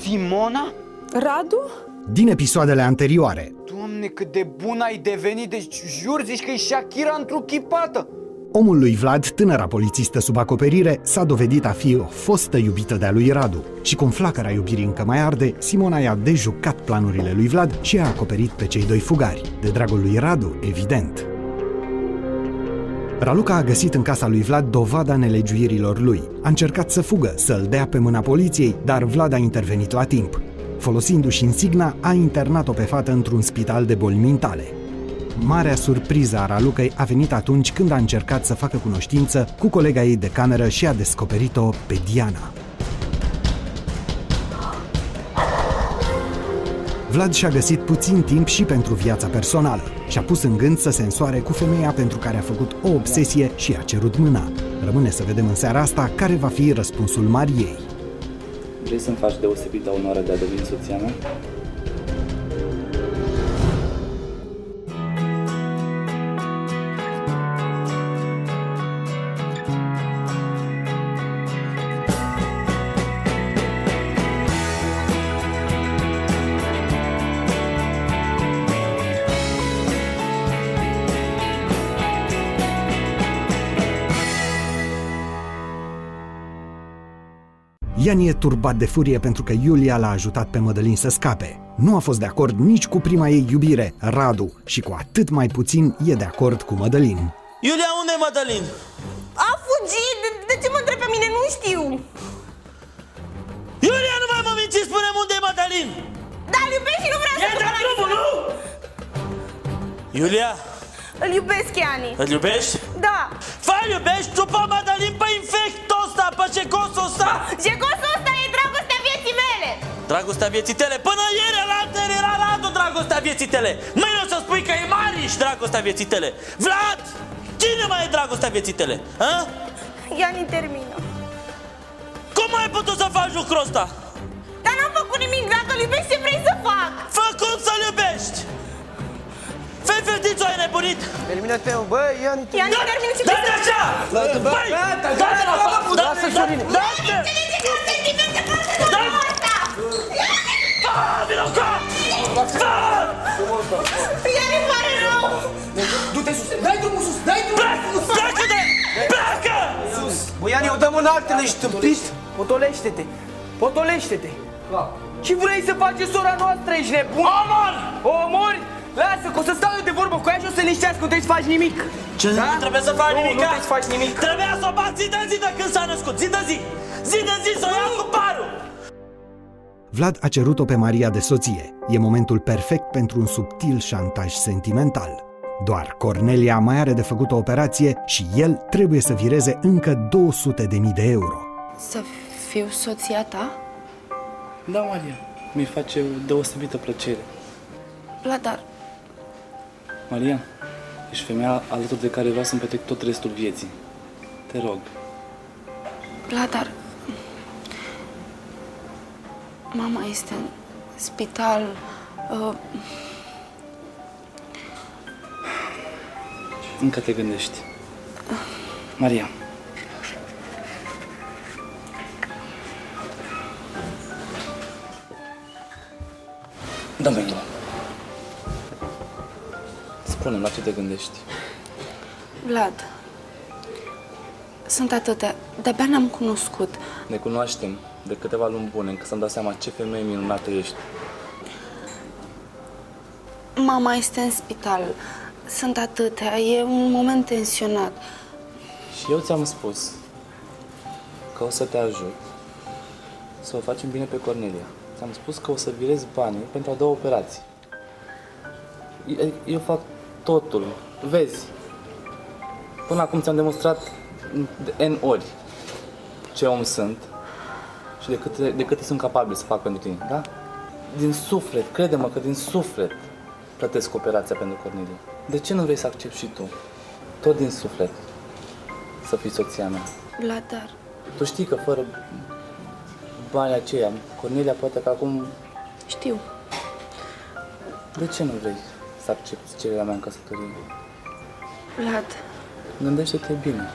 Simona? Radu? Din episoadele anterioare. Doamne, cât de bun ai devenit, deci jur, zici că e Shakira întruchipată. Omul lui Vlad, tânăra polițistă sub acoperire, s-a dovedit a fi o fostă iubită de-a lui Radu. Și cum flacăra iubirii încă mai arde, Simona i-a dejucat planurile lui Vlad și i-a acoperit pe cei doi fugari. De dragul lui Radu, evident. Raluca a găsit în casa lui Vlad dovada nelegiuirilor lui. A încercat să fugă, să-l dea pe mâna poliției, dar Vlad a intervenit la timp. Folosindu-și insigna, a internat-o pe fată într-un spital de boli mentale. Marea surpriză a Ralucăi a venit atunci când a încercat să facă cunoștință cu colega ei de cameră și a descoperit-o pe Diana. Vlad și-a găsit puțin timp și pentru viața personală. Și-a pus în gând să se însoare cu femeia pentru care a făcut o obsesie și a cerut mâna. Rămâne să vedem în seara asta care va fi răspunsul Mariei. Vrei să-mi faci deosebită onoare de a deveni soția mea? Ian e turbat de furie pentru că Iulia l-a ajutat pe Mădălin să scape. Nu a fost de acord nici cu prima ei iubire, Radu, și cu atât mai puțin e de acord cu Mădălin. Iulia, unde e Mădălin? A fugit! De ce mă întreb pe mine? Nu știu! Iulia, nu mai mă minți, spune-mi unde e Mădălin! Dar îl iubesc și nu vreau să... E de drumul, nu? Iulia? Îl iubesc, Iani. Îl iubești? Da. Fă-l iubești tu pe Mădălin, pe infectul ăsta, pe cecosul ăsta! Cecosul ăsta e dragostea vieții mele! Dragostea vieții tale? Până ieri alaltăieri era Radu dragostea vieții tale! Mâine o să spui că e Mariș dragostea vieții tale! Vlad! Cine mai e dragostea vieții tale? Ha? Iani, termină. Cum ai putut să faci lucrul ăsta? Dar n-am făcut nimic, dacă îl iubești, ce vrei să fac? Fă cum să-l iubești! Fii fertițu, ai nebunit! Termină-te, bă, Iani, Iani, termină, ce Dă-te așa! Băi! Dă-te la față! Lasă, Sorine! Dă-te! înțelege că sentimente față de omul ăsta! Vino cap! Iani, îmi pare rău! Du-te sus! Dai drumul sus! Dai drumul sus! Pleacă-te! Pleacă! Bă, Iani, o dăm în altele, ești tâmpit! Potolește-te! Potolește-te! Ce vrei să faci sora noastră, ești nebun? Omor! O omori? Lasă, că o să stau eu de vorbă cu ea și o să liniștească, nu trebuie să faci nimic. Ce? Da? Nu trebuie să faci nimic? Nu trebuie să faci nimic. Trebuia să o bat zi de zi de când s-a născut, zi de zi! Zi de zi să o ia cu parul! Vlad a cerut-o pe Maria de soție. E momentul perfect pentru un subtil șantaj sentimental. Doar Cornelia mai are de făcut o operație și el trebuie să vireze încă 200.000 de euro. Să fiu soția ta? Da, Maria, mi face o deosebită plăcere. Vlad, dar Maria, ești femeia alături de care vreau să-mi petrec tot restul vieții. Te rog. Vlad, dar mama este în spital. Încă te gândești. Maria. Dă-mi tu. Spune-mi la ce te gândești. Vlad, sunt atâtea, de-abia ne-am cunoscut. Ne cunoaștem de câteva luni bune, încă să-mi dau seama ce femeie minunată ești. Mama este în spital, sunt atâtea, e un moment tensionat. Și eu ți-am spus că o să te ajut să o facem bine pe Cornelia. Ți-am spus că o să virez banii pentru a 2 operații. Eu fac totul, vezi. Până acum ți-am demonstrat de N ori ce om sunt și de câte sunt capabil să fac pentru tine, da? Din suflet, crede-mă că din suflet plătesc operația pentru Cornelia. De ce nu vrei să accepti și tu, tot din suflet, să fii soția mea? Vlad, dar Tu știi că fără banii aceia, Cornelia poate că acum... știu. De ce nu vrei să accepti cererea mea în căsătorie? Vlad, Gândește-te bine.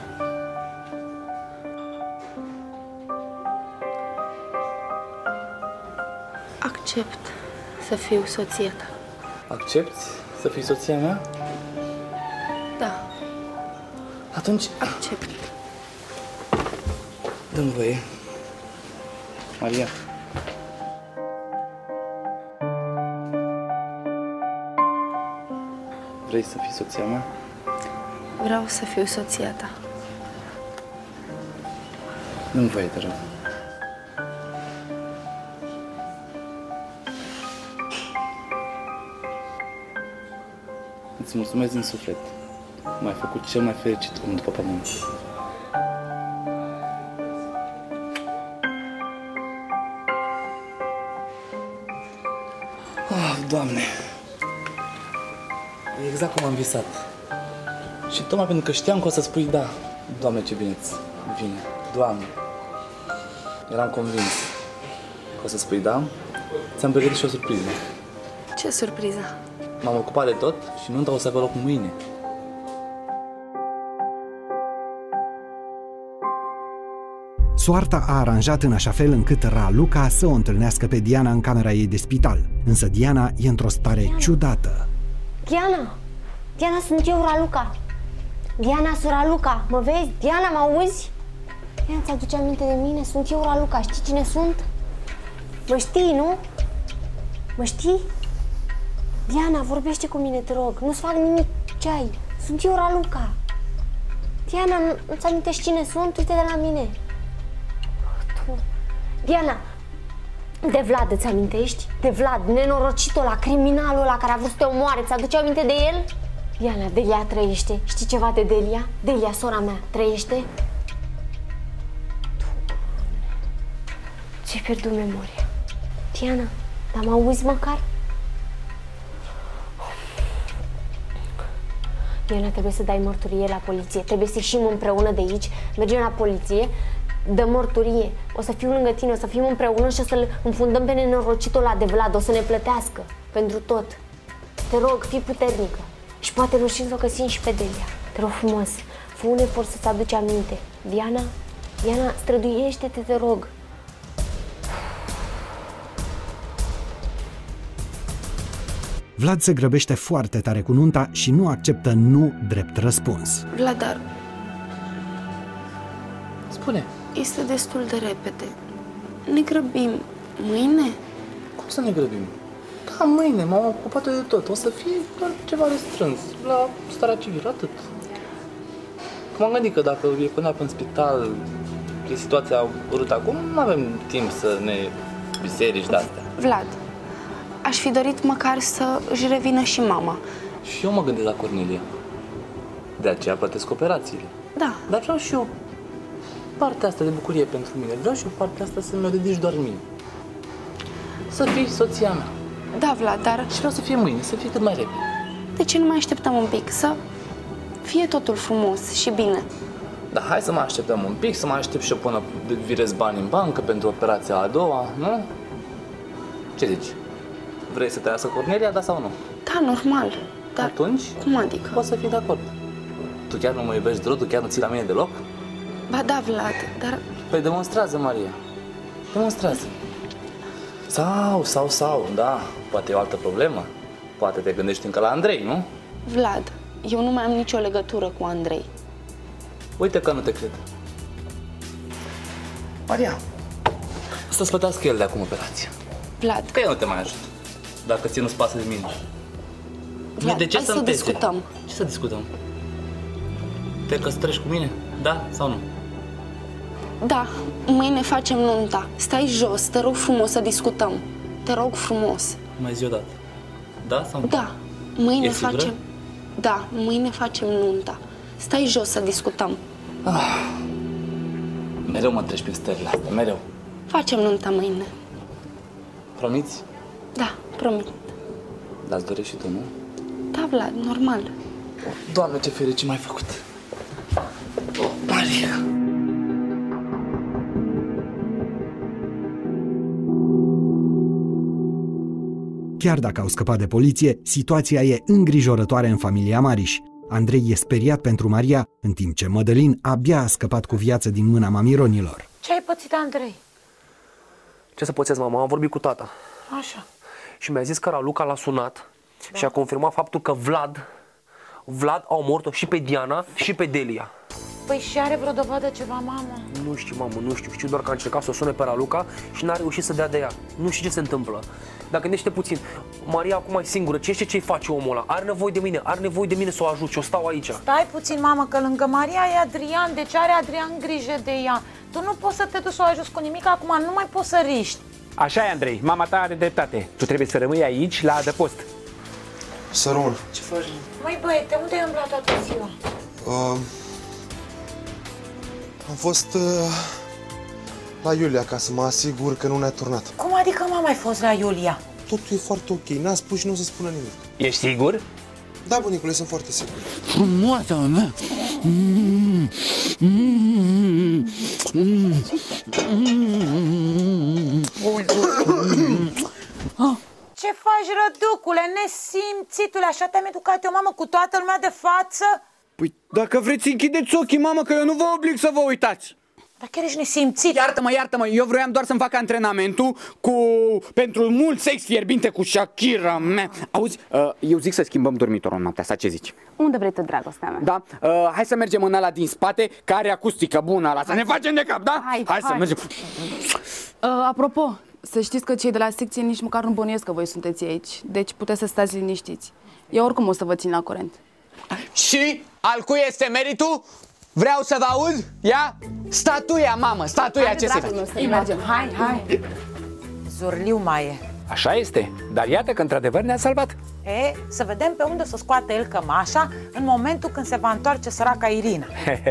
Accept să fiu soția ta. Accepti să fii soția mea? Da, Atunci, accept. dă-mi voie. Maria. Vrei să fii soția mea? Vreau să fiu soția ta. Dă-mi voie, te rog. Îți mulțumesc din suflet. M-ai făcut cel mai fericit om după pământ. Oh, Doamne! E exact cum am visat. Și tocmai pentru că știam că o să spui da. Doamne, ce bine-ți vine. Doamne! Eram convins că o să spui da. Ți-am pregătit și o surpriză. Ce surpriză! M-am ocupat de tot și nunta o să aibă loc mâine. Soarta a aranjat în așa fel încât Raluca să o întâlnească pe Diana în camera ei de spital. Însă Diana e într-o stare ciudată. Diana! Diana, sunt eu, Raluca. Diana, sunt Raluca. Mă vezi? Diana, mă auzi? Diana, ți-aduce aminte de mine? Sunt eu, Raluca. Știi cine sunt? Mă știi, nu? Mă știi? Diana, vorbește cu mine, te rog. Nu-ți fac nimic. Ce ai? Sunt eu, Raluca. Diana, nu-ți amintești cine sunt? Uite de la mine. Tu. Diana, de Vlad îți amintești? De Vlad, nenorocitul ăla, criminalul ăla care a vrut să te omoare. Ți-aduce aminte de el? Diana, Delia trăiește. Știi ceva de Delia? Delia, sora mea, trăiește? Ce-ai pierdut memoria. Diana, dar mă auzi măcar? Diana, trebuie să dai mărturie la poliție. Trebuie să ieșim împreună de aici. Mergem la poliție, dăm mărturie. O să fiu lângă tine, o să fim împreună și o să-l înfundăm pe nenorocitul ăla de Vlad. O să ne plătească pentru tot. Te rog, fii puternică. Și poate reușim să o găsim și pe Delia. Te rog frumos, fă un efort să-ți aduci aminte. Diana, Diana, străduiește-te, te rog. Vlad se grăbește foarte tare cu nunta și nu acceptă nu drept răspuns. Vladar, Spune, este destul de repede. Ne grăbim mâine? cum să ne grăbim? Da, mâine, m-am ocupat de tot. O să fie doar ceva restrâns, la starea civilă, atât. M-am gândit că dacă e până în spital, e situația urâtă acum, nu avem timp să ne biserici de-astea. Vlad, aș fi dorit măcar să își revină și mama. Și eu mă gândesc la Cornelia. De aceea plătesc operațiile. Da, Dar vreau și eu partea asta de bucurie pentru mine. Vreau și eu partea asta să mi-o dedici doar mie. Să fii soția mea. da, Vlad, dar Și vreau să fie mâine, să fie cât mai repede. de ce nu mai așteptăm un pic? Să fie totul frumos și bine. Dar hai să mai așteptăm un pic, să mai aștept și eu până virez bani în bancă pentru operația a doua, nu? Ce zici? Vrei să trăiască Cornelia, da sau nu? Da, normal. Dar Atunci, cum adică? poți să fii de acord. Tu chiar nu mă iubești deloc? Tu chiar nu ții la mine deloc? Ba da, Vlad, dar Păi demonstrează, Maria. Demonstrează. Sau, da. Poate e o altă problemă. Poate te gândești încă la Andrei, nu? Vlad, eu nu mai am nicio legătură cu Andrei. Uite că nu te cred. Maria, să-ți plătească el de acum operația. Vlad, Că eu nu te mai ajut. Dacă ție nu-ți pasă de mine. Vlad, De ce hai să să îmi pese? discutăm. Ce să discutăm? Te căsătorești cu mine? Da sau nu? Da, mâine facem nunta. Stai jos, te rog frumos să discutăm. Te rog frumos. Mai zi o dată. Da sau nu? Da, mâine E sigură? facem... Da, mâine facem nunta. Stai jos să discutăm. Mereu mă treci prin stările astea, mereu. Facem nunta mâine. Promiți? Da, promit. L-ați dorit și tu, nu? Da, Vlad, normal. Doamne, ce fericit m-ai făcut! Maria! Chiar dacă au scăpat de poliție, situația e îngrijorătoare în familia Mariș. Andrei e speriat pentru Maria, în timp ce Mădălin abia a scăpat cu viață din mâna mamironilor. Ce ai pățit, Andrei? Ce să pățesc, mama? Am vorbit cu tata. Așa. Și mi-a zis că Raluca l-a sunat și a confirmat faptul că Vlad a omorât-o și pe Diana și pe Delia. Păi și are vreo dovadă ceva, mamă? Nu știu, mamă, nu știu. Știu doar că a încercat să o sune pe Raluca și n-a reușit să dea de ea. Nu știu ce se întâmplă. Dar gândește puțin. Maria acum e singură. Ce-i face omul ăla? Are nevoie de mine. Are nevoie de mine să o ajut și eu stau aici. Stai puțin, mamă, că lângă Maria e Adrian. Deci are Adrian grijă de ea. Tu nu poți să te duci să o ajuți cu nimic. Acum nu mai poți să riști. Așa e, Andrei. Mama ta are dreptate. Tu trebuie să rămâi aici, la adăpost. Să rămân. Ce faci? Măi, băiete, unde ai umblat toată ziua? Am fost la Iulia ca să mă asigur că nu ne-a turnat. Cum adică, mama, ai fost la Iulia? Totul e foarte ok, n-a spus și nu o să spună nimic. Ești sigur? Da, bunicule, sunt foarte sigur. Frumoasa mea! Ce faci, răducule, nesimțitule? Așa te-am educat eu, mamă, cu toată lumea de față? Păi dacă vreți închideți ochii, mamă, că eu nu vă oblig să vă uitați. Dar chiar ești nesimțit. Iartă-mă, eu vroiam doar să-mi fac antrenamentul pentru mult sex fierbinte cu Shakira mea. Auzi, eu zic să schimbăm dormitorul în noaptea asta, ce zici? Unde vrei tu, dragostea mea? Da? Hai să mergem în ăla din spate, care are acustică bună ăla, să ne facem de cap, da? Hai să mergem. Apropo, să știți că cei de la secție nici măcar nu bănuiesc că voi sunteți aici. Deci puteți să stați liniștiți. Eu oricum o să vă țin la curent. Și al cui este meritul? Vreau să vă aud? Ia? Statuia, mamă, statuia, ce se face? Mergem, hai. Zurliu mai e. Așa este, dar iată că într-adevăr ne-a salvat. E, să vedem pe unde să scoate el cămașa în momentul când se va întoarce săraca Irina.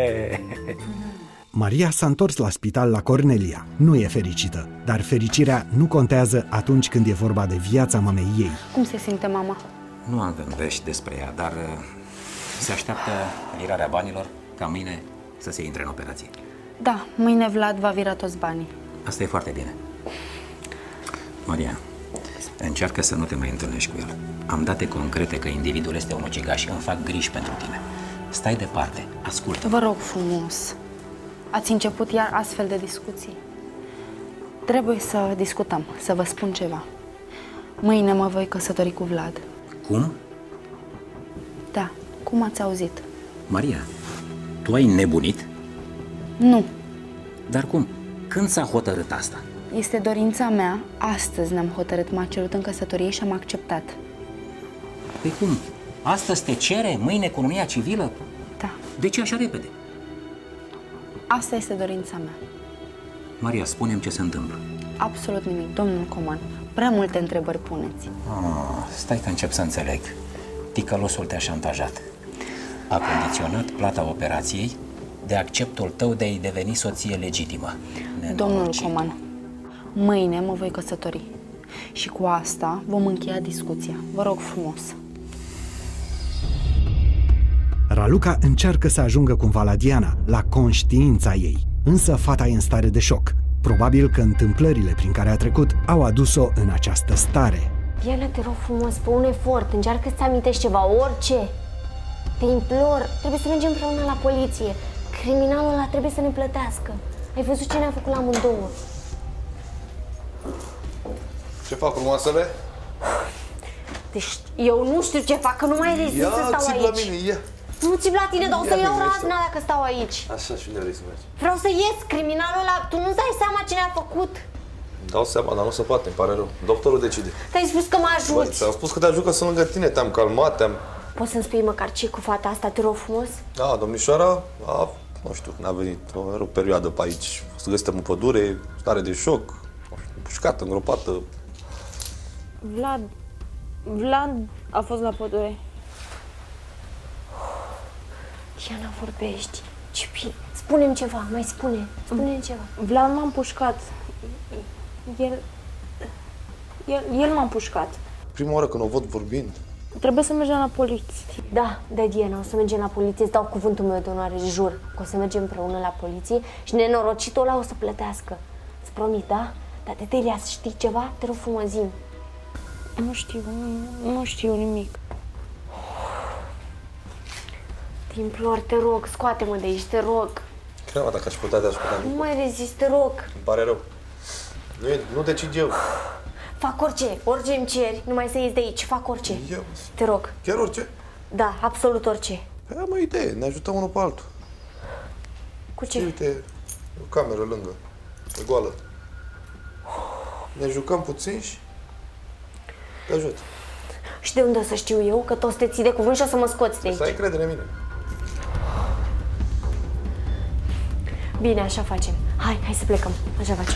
Maria s-a întors la spital la Cornelia. Nu e fericită, dar fericirea nu contează atunci când e vorba de viața mamei ei. Cum se simte mama? Nu avem vești despre ea, dar se așteaptă lirarea banilor ca mâine să se intre în operație. Da, mâine Vlad va vira toți banii. Asta e foarte bine. Maria, încearcă să nu te mai întâlnești cu el. Am date concrete că individul este un ucigaș și îmi fac griji pentru tine. Stai departe, ascultă. Vă rog frumos, ați început iar astfel de discuții. Trebuie să discutăm, să vă spun ceva. Mâine mă voi căsători cu Vlad. Cum? Da, cum ați auzit? Maria, tu ai nebunit? Nu. Dar cum? Când s-a hotărât asta? Este dorința mea. Astăzi ne-am hotărât, m-a cerut în căsătorie și am acceptat. Păi cum? Astăzi te cere, mâine economia civilă? Da. De ce așa repede? Asta este dorința mea. Maria, spune-mi ce se întâmplă. Absolut nimic, domnul Coman. Prea multe întrebări puneți. Stai că încep să înțeleg. Ticălosul te-a șantajat. A condiționat plata operației de acceptul tău de a-i deveni soție legitimă. Domnul Coman, mâine mă voi căsători. Și cu asta vom încheia discuția. Vă rog frumos. Raluca încearcă să ajungă cumva la Diana, la conștiința ei. Însă fata e în stare de șoc. Probabil că întâmplările prin care a trecut au adus-o în această stare. Diana, te rog frumos, fă un efort, încearcă să-ți amintești ceva, orice. Te implor, trebuie să mergem împreună la poliție. Criminalul ăla trebuie să ne plătească. Ai văzut ce ne-a făcut la amândouă. Ce fac, frumoasele? Deci eu nu știu ce fac, că nu mai rezist să stau țip aici. la mine, ia. Nu țip la tine, dar o să iau razna dacă stau aici. Așa, și unde vrei să mergi? Vreau să ies, criminalul ăla, tu nu-ți dai seama ce ne-a făcut. Dau seama, dar nu se poate, îmi pare rău. Doctorul decide. Te-ai spus că mă ajuți. Ți-am spus că te ajut că sunt lângă tine, te-am calmat, te-am... Poți să-mi spui măcar ce cu fata asta, te rog frumos? Da, domnișoara, nu știu, n-a venit o perioadă pe aici. O să găsim în pădure, stare de șoc, nu știu, pușcată, îngropată. Vlad a fost la pădure. Diana, vorbești. Ce bine. Spune-mi ceva, mai spune-mi ceva. Vlad m-a împușcat. El m-a împușcat. Prima oară când o văd vorbind. Trebuie să mergem la poliție. Da, Diana, o să mergem la poliție, îți dau cuvântul meu de onoare, jur că o să mergem împreună la poliție și nenorocitul ăla o să plătească. Îți promit, da? Dar de Delia, știi ceva? Te rog frumos, zi-mi. Nu știu nimic. Te implor, te rog, scoate-mă de aici, te rog. Crema, dacă aș putea, te-aș putea. Nu mai rezist, te rog. Îmi pare rău. Nu decid eu. Fac orice îmi ceri, numai să ies de aici, fac orice. Te rog. Chiar orice? Da, absolut orice. Păi am o idee, ne ajutăm unul pe altul. Cu ce? Uite, e o cameră lângă, e goală. Ne jucăm puțin și te ajut. Și de unde o să știu eu că toți te ții de cuvânt și o să mă scoți de aici? Să ai credere în mine. Bine, așa facem. Hai să plecăm. Așa facem.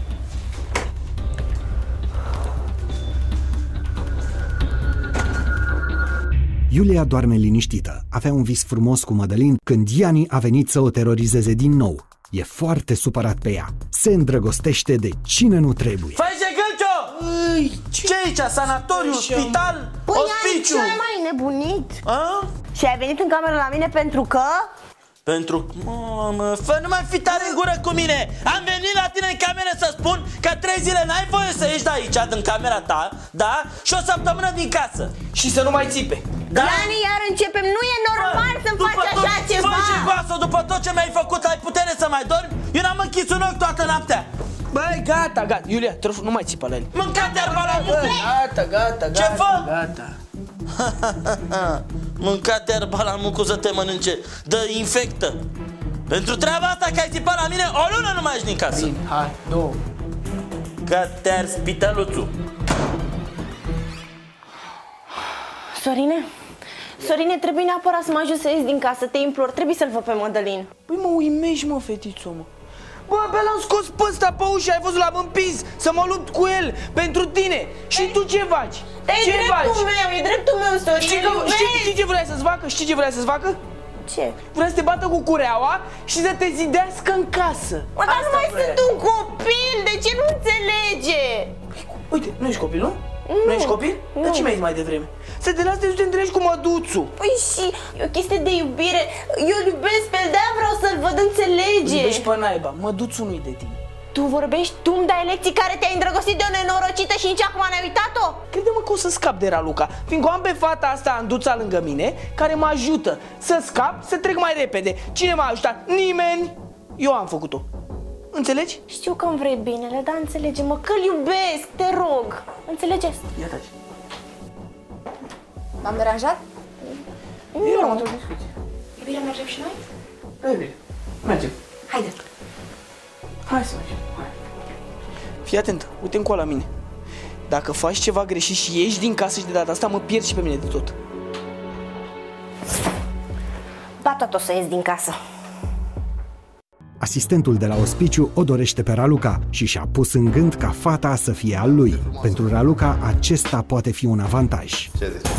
Iulia doarme liniștită. Avea un vis frumos cu Mădălin când Diani a venit să o terorizeze din nou. E foarte supărat pe ea. Se îndrăgostește de cine nu trebuie. Făice Gâlcio! Ce e aici? Sanatoriu, spital, ospiciu? Păi ai mai nebunit? A? Și ai venit în cameră la mine pentru că? Mamă, fă, nu mai fi tare în gură cu mine. Am venit la tine în cameră să spun că 3 zile n-ai voie să ieși de aici, din camera ta, da? Și o săptămână din casă. Și să nu mai țipe. Da? Dani, iar începem. Nu e normal să-mi faci așa ceva. Fă și goasă, după tot ce mi-ai făcut, ai putere să mai dormi? Eu n-am închis un ochi toată noaptea. Băi, gata. Iulia, te rog, nu mai țipa la el. Mânca-te arba la mucu. Gata. Ce fă? Gata. Mânca-te arba la mucu să te mănânce. Dă infectă. Pentru treaba asta că ai țipat la mine, o lună nu mai ești din casă. Bine, hai, 2. Că te-ar spităluțul. Sorine, trebuie neapărat să mă ajut să ies din casă, te implor, trebuie să-l văd pe Mădălin. Păi mă uimești, mă, fetițo, mă. Bă, abia l-am scos pe ăsta pe ușă, ai văzut, l-am împins să mă lupt cu el pentru tine. Și tu ce faci? E dreptul meu, Sorine. Știi ce vrea să-ți facă? Știi ce vrea să-ți facă? Ce? Vrea să te bată cu cureaua și să te zidească în casă. Mă, dar nu mai sunt un copil, de ce nu înțelege? Uite, nu ești copil, nu? Nu ești copil? Nu. Dar ce mi-ai zis mai devreme? Să te las să te întâlnești cu măduțul. Păi și e o chestie de iubire. Eu îl iubesc pe el, de-aia vreau să-l văd, înțelege. Iubești pe naiba, măduțul nu-i de tine. Tu vorbești, tu îmi dai lecții care te-ai îndrăgostit de o nenorocită și nici acum n-ai uitat-o? Crede-mă că o să scap de Raluca, fiindcă am pe fata asta Anduța lângă mine, care mă ajută să scap, să trec mai repede. Cine m-a ajutat? Nimeni! Eu am făcut-o. Înțelegi? Știu că îmi vrei binele, dar înțelege-mă că-l iubesc, te rog. Înțelegeți? Ia taci. M-am deranjat? Eu am într-o discuție. E bine, mergem și noi? E bine, mergem. Haide. Hai să mergem. Hai. Fii atent, uite încoa la mine. Dacă faci ceva greșit și ieși din casă și de data asta, mă pierzi și pe mine de tot. Ba tot o să ies din casă. Asistentul de la ospiciu o dorește pe Raluca și și-a pus în gând ca fata să fie al lui. Pentru Raluca, acesta poate fi un avantaj. Ce zici?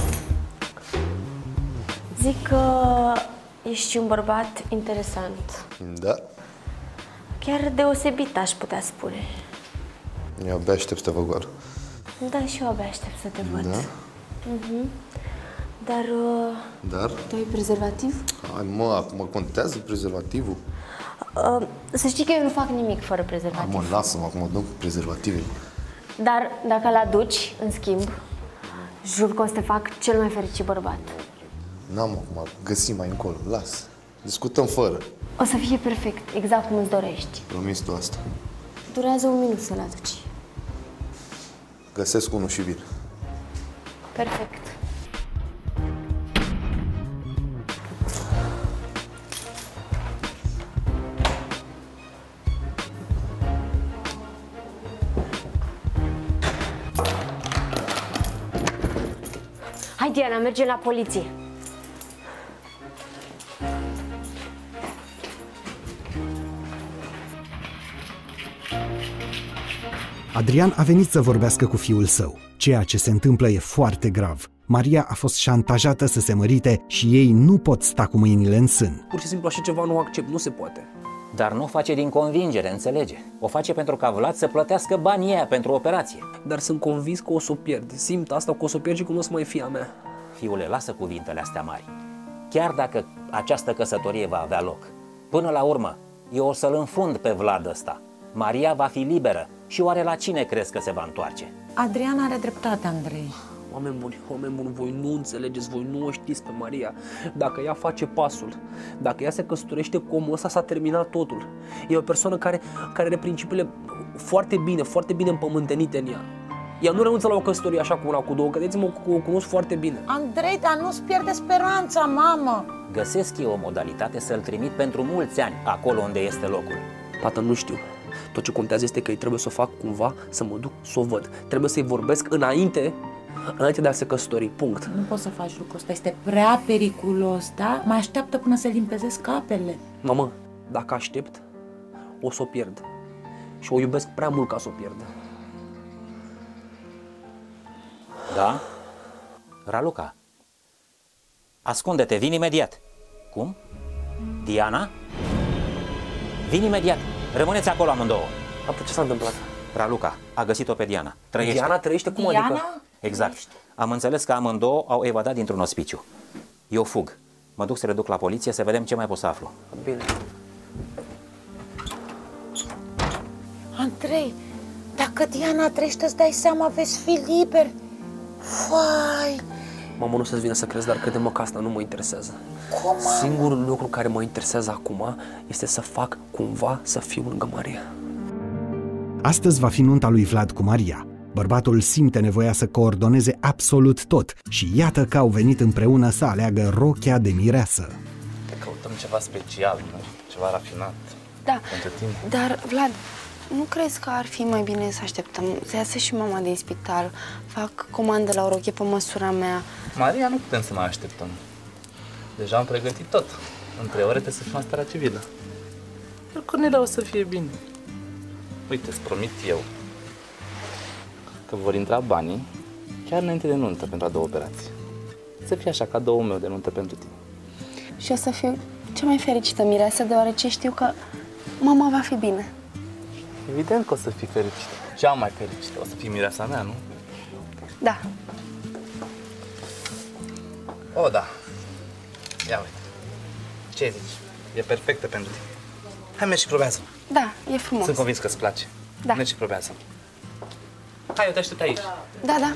Zic că ești un bărbat interesant. Da? Chiar deosebit, aș putea spune. Eu abia aștept să te văd goală. Da, și eu abia aștept să te văd. Da? Dar... Dar? Tu ai prezervativ? Hai mă, acum contează prezervativul? Să știi că eu nu fac nimic fără Hai prezervativ. mă, lasă-mă, acum dăm cu prezervativele. Dar dacă l-aduci, în schimb, jur că o să te fac cel mai fericit bărbat. N-am acum, găsim mai încolo, lasă. Discutăm fără. O să fie perfect, exact cum îți dorești. Promis tu asta. Durează un minut să-l aduci. Găsesc unul și vin. Perfect. Hai, Diana, mergem la poliție. Adrian a venit să vorbească cu fiul său. Ceea ce se întâmplă e foarte grav. Maria a fost șantajată să se mărite și ei nu pot sta cu mâinile în sân. Pur și simplu așa ceva nu accept, nu se poate. Dar nu o face din convingere, înțelege? O face pentru ca Vlad să plătească banii aia pentru operație. Dar sunt convins că o să o pierd. Simt asta, că o să o pierd și că nu o să mai fie a mea. Fiule, lasă cuvintele astea mari. Chiar dacă această căsătorie va avea loc, până la urmă, eu o să-l înfund pe Vlad ăsta. Maria va fi liberă și oare la cine crezi că se va întoarce? Adrian are dreptate, Andrei. Oameni buni, voi nu înțelegeți, voi nu o știți pe Maria. Dacă ea face pasul, dacă ea se căsătorește cu omul ăsta, s-a terminat totul. E o persoană care are principiile foarte bine împământenite în ea. Ea nu renunță la o căsătorie așa cu una, cu două, credeți-mă că o cunosc foarte bine. Andrei, dar nu-ți pierde speranța, mamă. Găsesc eu o modalitate să-l trimit pentru mulți ani acolo unde este locul. Tată, nu știu. Tot ce contează este că îi trebuie să o fac cumva, să mă duc să o văd. Trebuie să-i vorbesc înainte de a se căsători, punct. Nu poți să faci lucrul ăsta, este prea periculos, da? Mai așteaptă până se limpezesc apele. Mamă, dacă aștept, o să o pierd. Și o iubesc prea mult ca să o pierd. Da? Raluca, ascunde-te, vin imediat. Cum? Diana? Vin imediat. Rămâneți acolo amândouă. Apoi ce s-a întâmplat? Raluca a găsit-o pe Diana. Trăiește. Diana trăiește? Cum Diana? adică? Exact. Am înțeles că amândouă au evadat dintr-un ospiciu. Eu fug. Mă duc să le duc la poliție să vedem ce mai pot să aflu. Bine. Andrei, dacă Diana trăiește, îți dai seama, veți fi liber. Vai! Mamă, nu să-ți vină să crezi, dar crede-mă că asta nu mă interesează. Cum? Singurul lucru care mă interesează acum este să fac cumva să fiu lângă Maria. Astăzi va fi nunta lui Vlad cu Maria. Bărbatul simte nevoia să coordoneze absolut tot și iată că au venit împreună să aleagă rochia de mireasă. Căutăm ceva special, nu? Ceva rafinat. Da, pentru tine. dar Vlad, nu crezi că ar fi mai bine să așteptăm să iasă și mama din spital? Fac comandă la o rochie pe măsura mea. Maria, nu putem să mai așteptăm. Deja am pregătit tot. În 3 ore trebuie să fim în starea civilă. Dar Cornelia o să fie bine. Uite, îți promit eu că vor intra banii chiar înainte de nuntă pentru a 2 operații. Să fie așa, cadoul meu de nuntă pentru tine. Și o să fiu cea mai fericită mireasă, deoarece știu că mama va fi bine. Evident că o să fii fericită. Cea mai fericită. O să fii mireasa mea, nu? Da. O, da. Ia uite. Ce zici? E perfectă pentru tine. Hai, mergi și probează. Da, e frumos. Sunt convins că îți place. Da. Mergi și probează. Hai, eu te aștept aici. Da, da.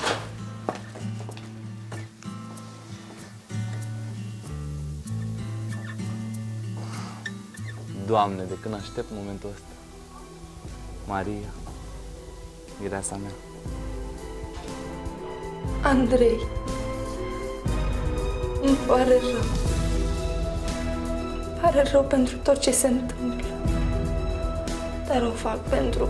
Doamne, de când aștept momentul ăsta. Maria, mireasa mea. Andrei, îmi pare rău. Pare rău pentru tot ce se întâmplă. Dar o fac pentru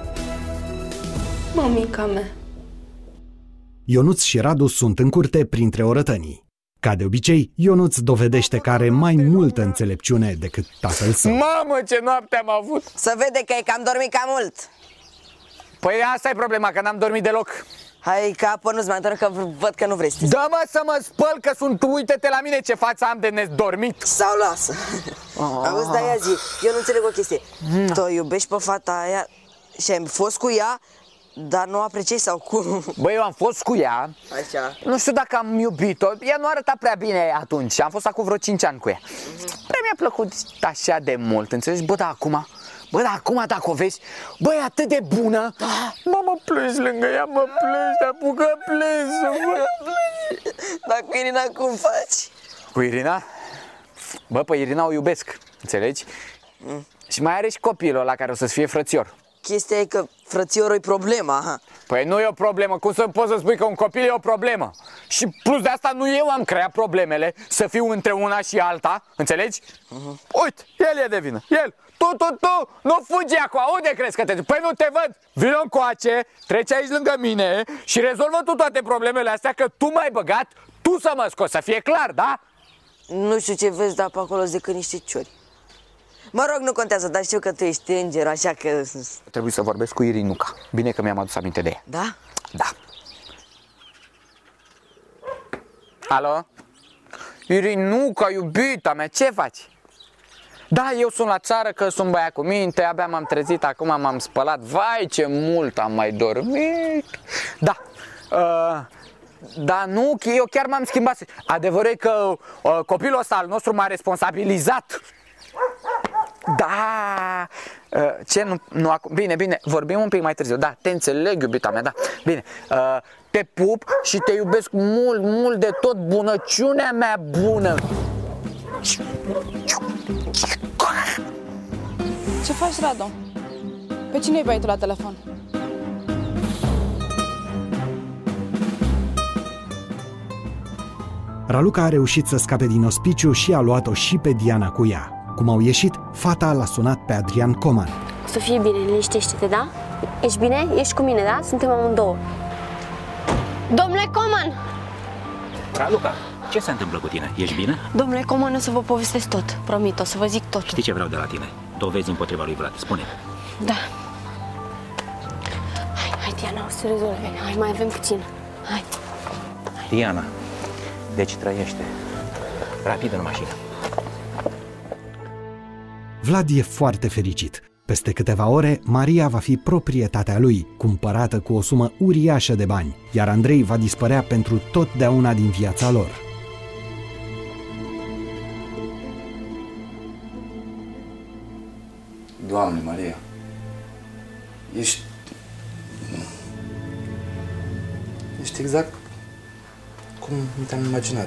mămica mea. Ionuț și Radu sunt în curte printre orătănii. Ca de obicei, Ionuț dovedește că are mai multă înțelepciune decât tatăl său. Mamă, ce noapte am avut! Să vede că e că am dormit cam mult. Păi asta e problema, că n-am dormit deloc. Hai că apă nu-ți mai întorc, că văd că nu vrei să Dă-mă să mă spăl, că sunt, uite-te la mine ce față am de nedormit. Sau lasă. Auzi, dar ia zi, eu nu înțeleg o chestie. Tu o iubești pe fata aia și ai fost cu ea, dar nu apreciezi sau cum? Băi, eu am fost cu ea. Așa. Nu știu dacă am iubit-o. Ea nu arăta prea bine atunci. Am fost acum vreo 5 ani cu ea. Prea mi-a plăcut așa de mult, înțelegi? Bă, dar acum dacă o vezi, bă, e atât de bună. Bă, mă plângi lângă ea, mă plângi, te apucă plânsul, bă. Dar cu Irina cum faci? Cu Irina? Bă, pe Irina o iubesc, înțelegi? Și mai are și copilul ăla care o să-ți fie frățior. Chestia e că frățiorul e problema, ha? Păi nu e o problemă, cum să poți să spui că un copil e o problemă? Și plus de asta nu eu am creat problemele să fiu între una și alta, înțelegi? Uite, el e de vină, el. Tu, nu fugi acolo, unde crezi că te duci? Păi nu te văd, vino încoace, treci aici lângă mine și rezolvă tu toate problemele astea, că tu m-ai băgat, tu să mă scoți, să fie clar, da? Nu știu ce vezi, dar pe acolo sunt decât niște ciori. Mă rog, nu contează, dar știu că tu ești înger, așa că... Trebuie să vorbesc cu Irinuca. Bine că mi-am adus aminte de ea. Da? Da. Alo? Irinuca, iubita mea, ce faci? Da, eu sunt la țară, că sunt băiat cu minte, abia m-am trezit, acum m-am spălat. Vai, ce mult am mai dormit. Da. Da, nu, eu chiar m-am schimbat. Adevărul e că copilul ăsta al nostru m-a responsabilizat. Da, ce nu acum? Bine, vorbim un pic mai târziu. Da, te înțeleg, iubita mea, da. Bine, te pup și te iubesc mult de tot, bunăciunea mea bună. Ce faci, Radu? Pe cine-i băiatul la telefon? Raluca a reușit să scape din ospiciu și a luat-o și pe Diana cu ea. Cum au ieșit, fata l-a sunat pe Adrian Coman. O să fie bine, liniștește-te, da? Ești bine? Ești cu mine, da? Suntem amândouă. Domnule Coman! Raluca, ce se întâmplă cu tine? Ești bine? Domnule Coman, o să vă povestesc tot. Promit, o să vă zic tot. Știi ce vreau de la tine? Dovezi împotriva lui Vlad. Spune. Da. Hai, Diana, o să rezolve. Hai, mai avem puțin. Hai. Diana, deci trăiește. Rapid în mașină. Vlad e foarte fericit. Peste câteva ore, Maria va fi proprietatea lui, cumpărată cu o sumă uriașă de bani, iar Andrei va dispărea pentru totdeauna din viața lor. Doamne, Maria, ești exact cum mi te-am imaginat.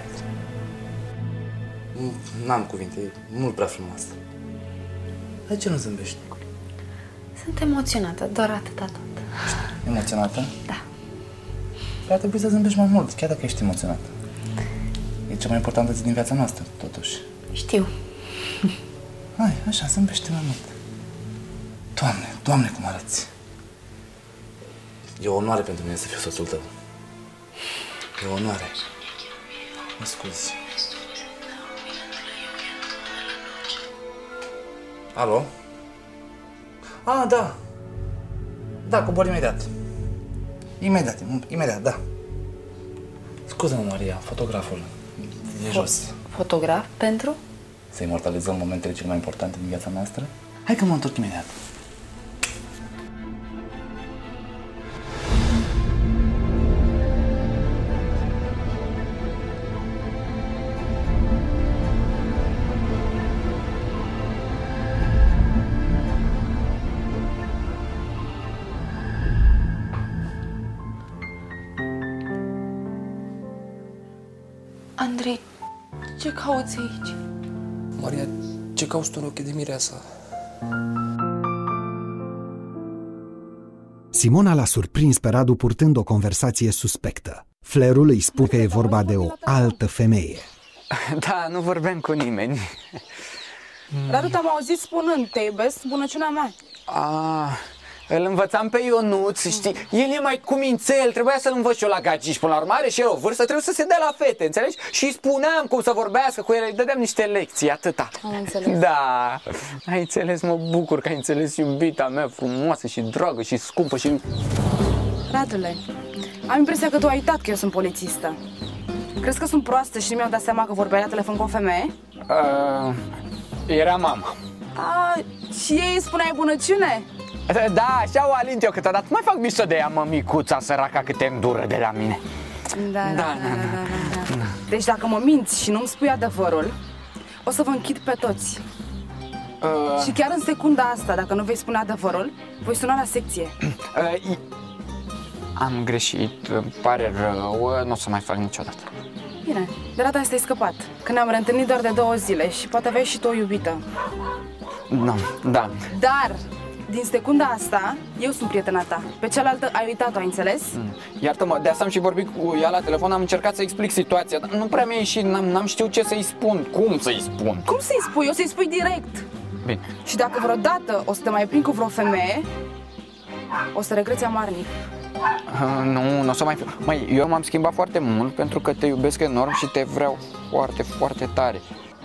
N-am cuvinte, e mult prea frumoasă. De ce nu zâmbești? Sunt emoționată, doar atâta tot. Emoționată? Da. Ar trebui să zâmbești mai mult, chiar dacă ești emoționată. E cea mai importantă zi din viața noastră, totuși. Știu. Hai, așa, zâmbește mai mult. Doamne, Doamne, cum arăți! E o onoare pentru mine să fiu soțul tău. E o onoare. Mă scuzi. Alo? Ah, da. Da, cobor imediat. Imediat, da. Scuze-mă, Maria, fotograful. E jos. Fotograf pentru? Să imortalizăm momentele cele mai importante din viața noastră? Hai că mă întorc imediat. Andrei, ce cauți aici? Maria, ce cauți tu în ochii de mireasa? Simona l-a surprins pe Radu purtând o conversație suspectă. Flerul îi spune că e vorba de o altă femeie. Da, nu vorbeam cu nimeni. Radu, te-am auzit spunând, te iubesc, bunăciuna mea. Îl învățam pe Ionuț, știi? El e mai cumințel, trebuia să-l învăț și eu la gagici. Până la urmă are și el o vârstă, trebuie să se dea la fete, înțelegi? Și îi spuneam cum să vorbească cu el, îi dădeam niște lecții, atâta. Am înțeles. Da, ai înțeles, mă bucur că ai înțeles, iubita mea frumoasă și dragă și scumpă și... Radule, am impresia că tu ai uitat că eu sunt polițistă. Crezi că sunt proastă și mi-au dat seama că vorbeai la telefon cu o femeie? Era mama. Și ei îi spuneai bunăciune? Da, așa o alint eu câteodată. Mai fac mișto de ea, mămicuța săraca, cât te îndură de la mine. Da. Deci dacă mă minți și nu-mi spui adevărul, o să vă închid pe toți. Și chiar în secunda asta, dacă nu vei spune adevărul, voi suna la secție. Am greșit, îmi pare rău, nu o să mai fac niciodată. Bine, de data asta ai scăpat. Că ne-am reîntâlnit doar de 2 zile și poate aveai și tu o iubită. Da. Dar, din secunda asta, eu sunt prietena ta. Pe cealaltă ai uitat-o, ai înțeles? Iartă-mă, de asta am și vorbit cu ea la telefon, am încercat să explic situația, dar nu prea mi-a ieșit, n-am știut ce să-i spun, cum să-i spun. Cum să-i spui? O să-i spui direct. Bine. Și dacă vreodată o să te mai prind cu vreo femeie, o să regreți amarnic. Nu o să mai fiu. Măi, eu m-am schimbat foarte mult pentru că te iubesc enorm și te vreau foarte, foarte tare.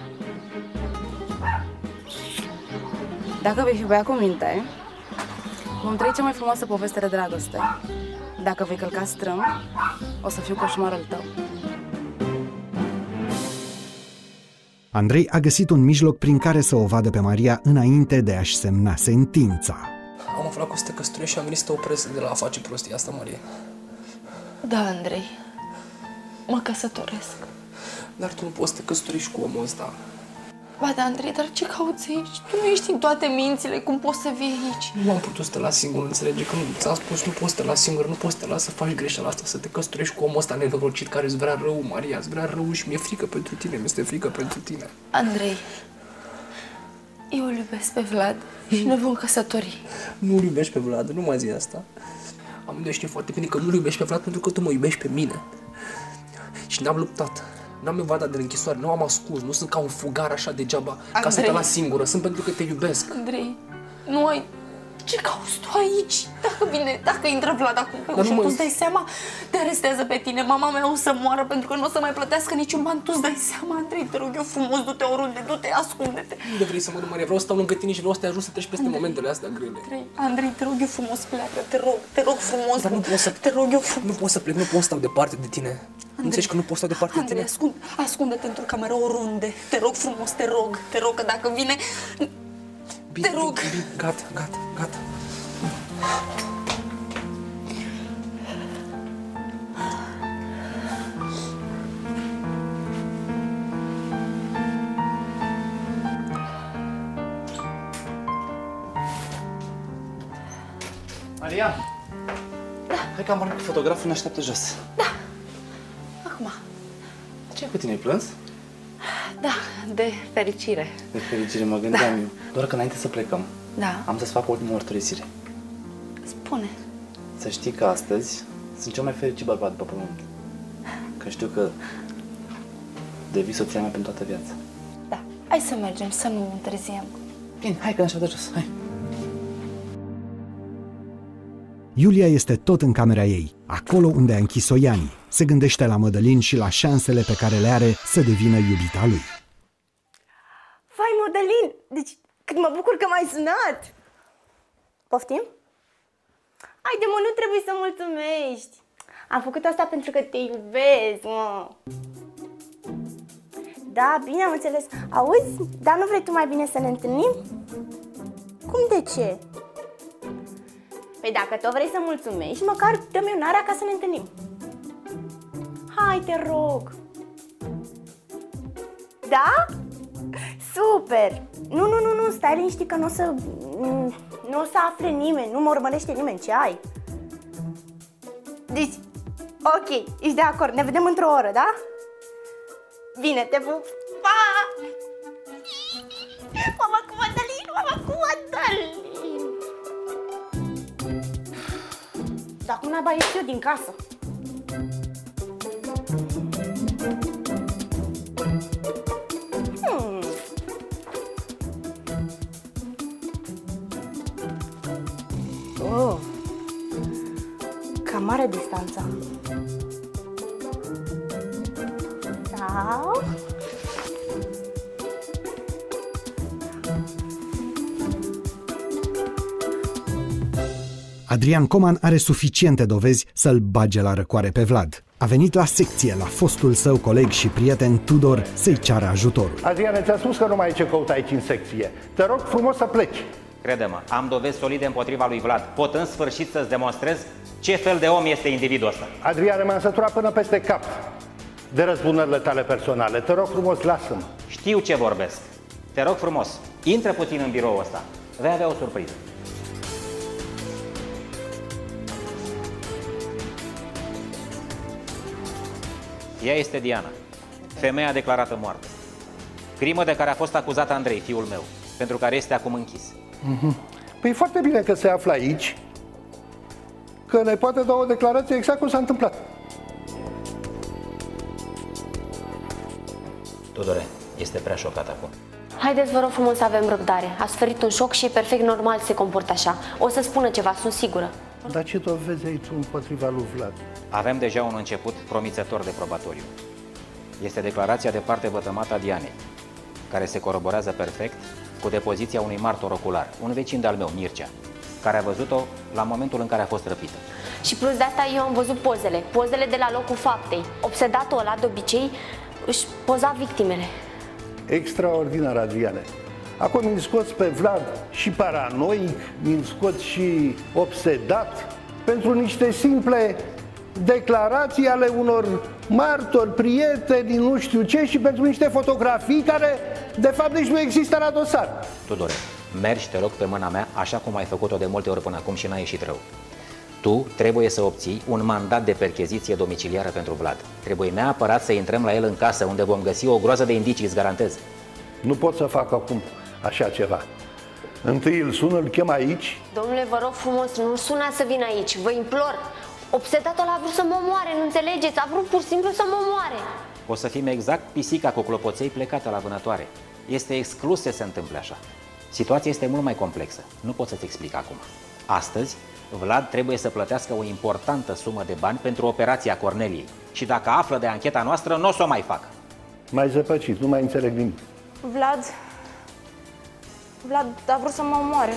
Dacă vei fi băiat cu minte, vom trăi cea mai frumoasă poveste de dragoste. Dacă vei călca strâm, o să fiu coșmarul tău. Andrei a găsit un mijloc prin care să o vadă pe Maria înainte de a-și semna sentința. Am aflat că o să te căsătorești și am venit să te opresc de la a face prostia asta, Maria. Da, Andrei, mă căsătoresc. Dar tu nu poți să te căsătorești cu omul ăsta. Ba da, Andrei, dar ce cauți aici? Tu nu ești în toate mințile, cum poți să vii aici? Nu am putut să te las singur, înțelege? Când ți-am spus, nu poți să te las singur, nu poți să te las să faci greșeala asta, să te căsătorești cu omul ăsta nenorocit care îți vrea rău, Maria, îți vrea rău și mi-e frică pentru tine, mi-este frică pentru tine. Andrei, eu îl iubesc pe Vlad și ne vom căsători. Nu-l iubești pe Vlad, nu mai zi asta. Amândoi știm foarte bine că nu-l iubești pe Vlad pentru că tu mă iubești pe mine. Și ne-am luptat. N-am evadat de închisoare, nu am ascuns, nu sunt ca un fugar așa degeaba, Andrei. ca să te las singură, sunt pentru că te iubesc. Andrei, nu ai... Ce cauți tu aici? Dacă intră Vlad acum pe ușă, tu îți dai seama, te arestează pe tine, mama mea o să moară pentru că nu o să mai plătească niciun ban, tu îți dai seama, Andrei, te rog eu frumos, du-te oriunde, du-te, ascunde-te. Unde vrei să mă duc, Maria? Vreau să stau lângă tine și vreau să te ajut să treci peste momentele astea grele. Andrei, te rog eu frumos, pleacă, te rog frumos. Dar nu pot să... Te rog eu frumos. Nu pot să plec, nu pot să stau departe de tine. Nu înțelegi că nu pot să stau departe de tine? Andrei, ascunde-te într-o cameră oriunde. Te rog frumos, te rog că dacă vine... Te rog. Gata. Maria? Da. Hai că am vorbit cu fotograful, ne așteaptă jos. Da. Acum. Ce cu tine, ai plâns? Da, de fericire. De fericire, mă gândeam eu. Doar că înainte să plecăm, Da. am să-ți fac o ultimă mărturisire. Spune. Să știi că astăzi sunt cel mai fericit bărbat pe pământ. Că știu că devii soția mea pentru toată viața. Da. Hai să mergem, să nu întârziem. Bine, hai că ne așteaptă jos, hai. Iulia este tot în camera ei, acolo unde a închis-o Iani. Se gândește la Mădălin și la șansele pe care le are să devină iubita lui. Vai, Mădălin, deci cât mă bucur că m-ai sunat. Poftim? Haide, mă, nu trebuie să mulțumești. Am făcut asta pentru că te iubesc, mă. Da, bine, am înțeles. Auzi, dar nu vrei tu mai bine să ne întâlnim? Cum, de ce? Păi dacă tot vrei să mulțumești, măcar dă-mi onoarea ca să ne întâlnim. Hai, te rog. Da? Super! Nu, stai liniștit că nu o să afle nimeni, nu mă urmărește nimeni, ce ai? Deci, ok, ești de acord, ne vedem într-o oră, da? Bine, te pup! Pa! Mama cu Mădălin! Dar cum n-a ies eu din casă? Oh, cam mare distanța. Sau? Adrian Coman are suficiente dovezi să-l bage la răcoare pe Vlad. A venit la secție la fostul său coleg și prieten Tudor să-i ceară ajutorul. Adrian, ți-a spus că nu mai ai ce căuta aici în secție. Te rog frumos să pleci. Crede-mă, am dovezi solide împotriva lui Vlad. Pot în sfârșit să-ți demonstrez ce fel de om este individul ăsta. Adrian, m-am săturat până peste cap de răzbunările tale personale. Te rog frumos, lasă-mă. Știu ce vorbesc. Te rog frumos, intră puțin în biroul ăsta. Vei avea o surpriză. Ea este Diana, femeia declarată moartă. Crimă de care a fost acuzat Andrei, fiul meu, pentru care este acum închis. Păi e foarte bine că se află aici, că ne poate da o declarație exact cum s-a întâmplat. Tudore, este prea șocat acum. Haideți, vă rog frumos, să avem răbdare. A suferit un șoc și e perfect normal să se comporte așa. O să spună ceva, sunt sigură. Dar ce dovezi ai tu împotriva lui Vlad? Avem deja un început promițător de probatoriu. Este declarația de parte vătămată a Dianei, care se coroborează perfect cu depoziția unui martor ocular, un vecin de-al meu, Mircea, care a văzut-o la momentul în care a fost răpită. Și plus de asta eu am văzut pozele de la locul faptei. Obsedatul ăla, de obicei, își poza victimele. Extraordinar, Adriane. Acum mi-l scoți pe Vlad și paranoic, mi-l scoți și obsedat pentru niște simple declarații ale unor martori, prieteni, nu știu ce, și pentru niște fotografii care, de fapt, nici nu există la dosar. Tudore, mergi, te rog, pe mâna mea, așa cum ai făcut-o de multe ori până acum și n-a ieșit rău. Tu trebuie să obții un mandat de percheziție domiciliară pentru Vlad. Trebuie neapărat să intrăm la el în casă, unde vom găsi o groază de indicii, îți garantez. Nu pot să fac acum așa ceva. Întâi îl sun, îl chem aici. Domnule, vă rog frumos, nu sunați să vin aici, vă implor. Obsedatul ăla a vrut să mă omoare, nu înțelegeți? A vrut pur și simplu să mă omoare. O să fim exact pisica cu clopoței plecată la vânătoare. Este exclus să se întâmple așa. Situația este mult mai complexă. Nu pot să-ți explic acum. Astăzi, Vlad trebuie să plătească o importantă sumă de bani pentru operația Corneliei. Și dacă află de ancheta noastră, nu o să o mai facă. Mai zăpăcit, nu mai înțeleg nimic. Vlad a vrut să mă omoare.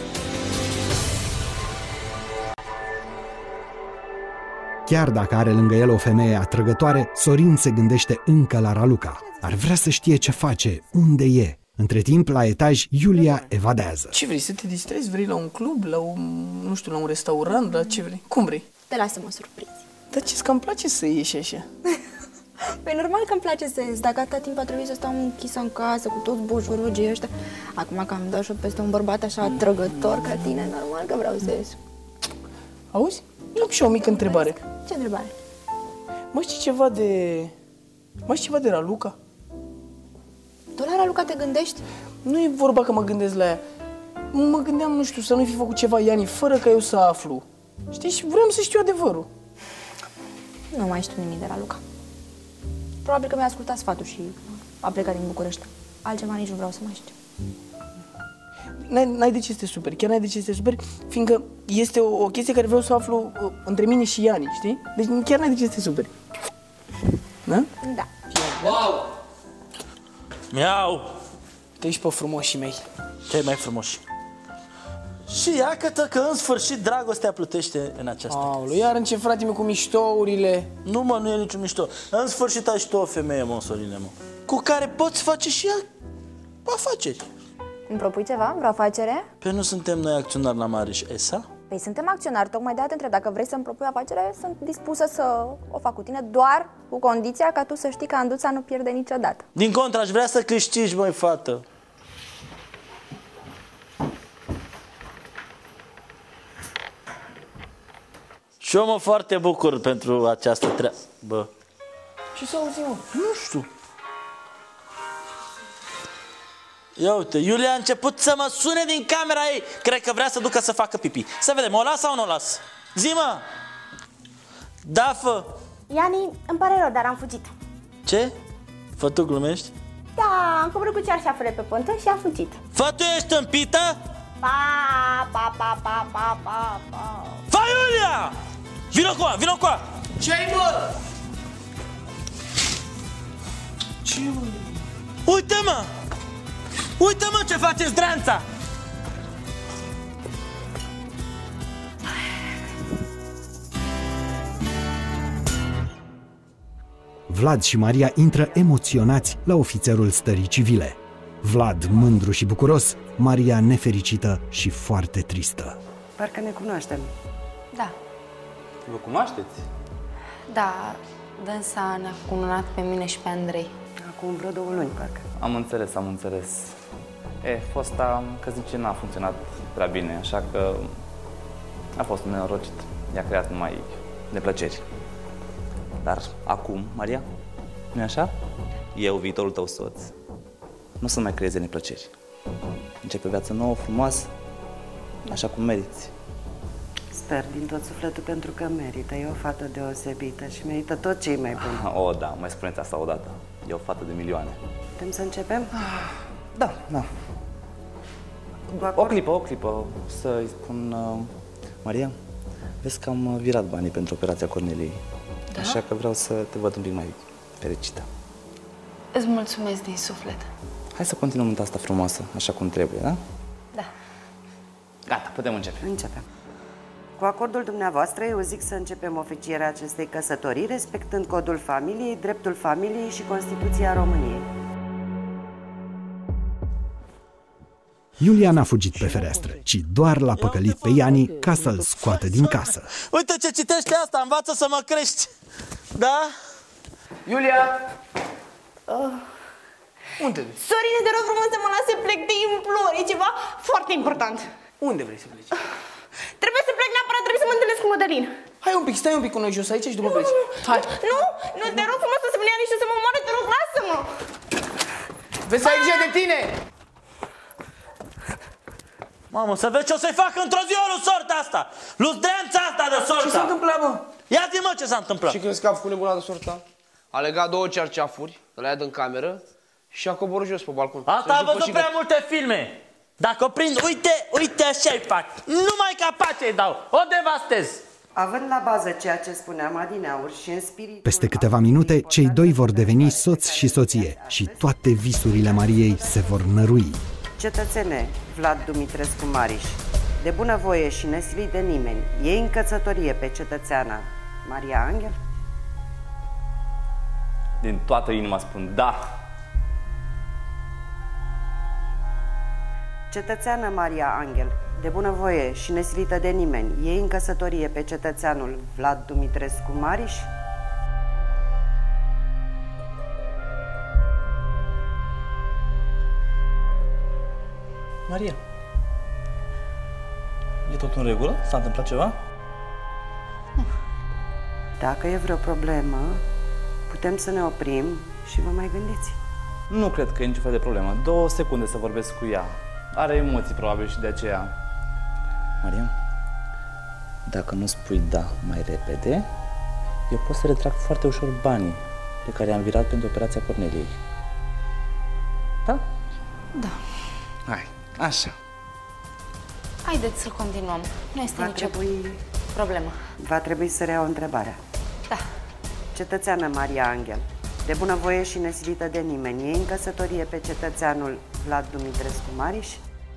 Chiar dacă are lângă el o femeie atrăgătoare, Sorin se gândește încă la Raluca. Ar vrea să știe ce face, unde e. Între timp, la etaj, Iulia evadează. Ce vrei, să te distrezi? Vrei la un club, la un, nu știu, la un restaurant, la ce vrei? Cum vrei? Te las să mă surprinzi. Dar ce-ți cam place să ieși așa? Păi normal că îmi place să ies, dacă atâta timp a trebuit să stau închisă în casă cu toți bușurugii ăștia. Acum că am dat și peste un bărbat așa atrăgător ca tine, normal că vreau să ies. Auzi? Am și o mică întrebare. Ce întrebare? Mai știi ceva de Raluca? Tu la Raluca te gândești? Nu e vorba că mă gândesc la ea. Mă gândeam, nu știu, să nu-i fi făcut ceva Iani fără ca eu să aflu. Știi? Și vreau să știu adevărul. Nu mai știu nimic de Raluca. Probabil că mi-a ascultat sfatul și a plecat din București. Altceva nici nu vreau să mai știu. N-ai de ce să te superi, chiar n-ai de ce să te superi, fiindcă este o chestie care vreau să aflu între mine și Iani, știi? Deci chiar n-ai de ce să te superi. Da? Da. Wow! Miau! Te ești pe frumoșii mei. Cei mai frumoși. Și iată că în sfârșit dragostea plutește în această Aoleu, iar încep, frate meu, cu miștourile. Nu, mă, nu e niciun mișto. În sfârșit ai și tu o femeie, mă, Sorine, mă, cu care poți face și ea afaceri. Îmi propui ceva? Vreo afacere? Păi nu suntem noi acționari la Mariș S.A.? Păi suntem acționari, tocmai de aia te întreb. Dacă vrei să-mi propui afacere, sunt dispusă să o fac cu tine, doar cu condiția ca tu să știi că Anduța nu pierde niciodată. Din contră, aș vrea să câștigi, măi, fată. Și eu mă foarte bucur pentru această treabă. Ce să auzi, mă? Nu știu. Ia uite, Iulia a început să mă sune din camera ei. Cred că vrea să ducă să facă pipi. Să vedem, o las sau nu o las? Zi-mă! Da, fă! Iani, îmi pare rău, dar am fugit. Ce? Fă, tu glumești? Da, am coborât cu cearșafele pe pontă și am fugit. Fă, tu ești împită? Pa, pa, pa, pa, pa, pa, pa. Fă, Iulia! Vino cu ea, vino cu ea! Ce-ai, mă? Ce, mă? Uite, mă! Uite, mă, ce face zdreanța! Vlad și Maria intră emoționați la ofițerul stării civile. Vlad mândru și bucuros, Maria nefericită și foarte tristă. Parcă ne cunoaștem. Da. Vă cunoașteți? Da, dânsa ne-a cununat pe mine și pe Andrei. Acum vreo 2 luni, parcă. Am înțeles, am înțeles. Fosta căsnicie n-a funcționat prea bine, așa că a fost un nenorocit. I-a creat numai neplăceri. Dar acum, Maria, nu-i așa? Eu, viitorul tău soț, nu să mai creeze neplăceri. Începe o viață nouă, frumoasă, așa cum meriți. Sper din tot sufletul, pentru că merită. E o fată deosebită și merită tot ce-i mai bun. O, da, mai spuneți asta odată. E o fată de milioane. Putem să începem? Da, da. O clipă, să-i spun... Maria, vezi că am virat banii pentru operația Corneliei. Da? Așa că vreau să te văd un pic mai fericită. Îți mulțumesc din suflet. Hai să continuăm în asta frumoasă, așa cum trebuie, da? Da. Gata, putem începe. Începem. Cu acordul dumneavoastră, eu zic să începem oficierea acestei căsătorii, respectând codul familiei, dreptul familiei și Constituția României. Iulia n-a fugit pe fereastră, ci doar l-a păcălit pe Iani ca să-l scoată din casă. Uite ce citește asta, învață să mă crești. Da? Iulia! Unde vrei? Sorine, te rog frumos să mă lase să plec, te implor, e ceva foarte important. Unde vrei să pleci? Trebuie să plec neapărat, trebuie să mă întâlnesc cu Mădălin. Hai un pic, stai un pic cu noi jos aici și după pleci. Hai. Nu, te rog frumos să vină niște să mă omoare, te rog, lasă-mă. Vezi să ai grijă de tine! Mamă, să vezi ce o să-i fac într-o zi lui sorta asta! Lui zdreanța asta de sorta! Ce s-a întâmplat, mă? Ia zi, mă, ce s-a întâmplat! Și crezi că a făcut nebuna de sorta? a legat 2 cerceafuri, le-a dat în cameră și a coborât jos pe balcon. Asta a văzut prea multe filme. Dacă o prind, uite așa-i fac. Numai capace îi dau, o devastez. Având la bază ceea ce spuneam adineauri și în spirit... Peste câteva minute, cei doi vor deveni soț și soție și toate visurile Mariei se vor nărui. Cetățene Vlad Dumitrescu Mariș, de bunăvoie și nesilit de nimeni, iei în căsătorie pe cetățeana Maria Anghel? Din toată inima spun da. Cetățeană Maria Anghel, de bunăvoie și nesilită de nimeni, iei în căsătorie pe cetățeanul Vlad Dumitrescu Mariș? Maria, e tot în regulă? S-a întâmplat ceva? Dacă e vreo problemă, putem să ne oprim și vă mai gândiți. Nu cred că e niciun fel de problemă. 2 secunde să vorbesc cu ea. Are emoții probabil și de aceea. Maria, dacă nu spui da mai repede, eu pot să retrag foarte ușor banii pe care i-am virat pentru operația Corneliei. Da? Da. Hai, așa. Haideți să continuăm. Nu este nicio problemă. Va trebui să reau întrebarea. Da. Cetățeană Maria Anghel, de bunăvoie și nesilită de nimeni, iei în căsătorie pe cetățeanul Vlad Dumitrescu Mariș?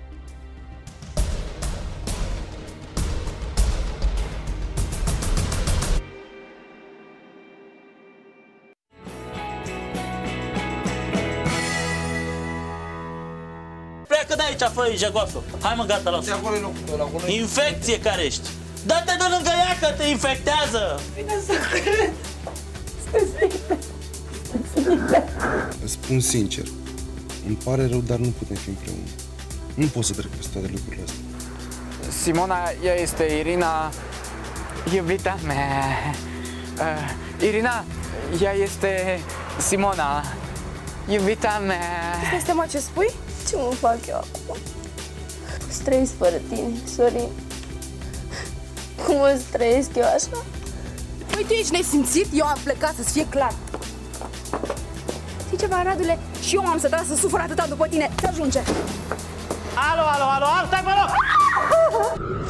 Pleacă de aici, fă-i jegosul. Hai mă, gata, lasă. Infecție care ești. Dă-te de lângă ea că te infectează. Bine să cred. Îți spun sincer, îmi pare rău, dar nu putem fi împreună. Nu pot să trec peste toate lucrurile astea. Simona, ea este Irina, iubita mea. Irina, ea este Simona, iubita mea. Asta este, mă, ce spui? Ce mă fac eu acum? Să trăiesc fără tine, Sorin. Cum o să trăiesc eu așa? Păi tu ești nesimțit? Eu am plecat, să-ți fie clar. Știi ceva, Radule? Și eu am să trebuie să sufăr atâta după tine. Te ajunge. Alo, stai pe loc!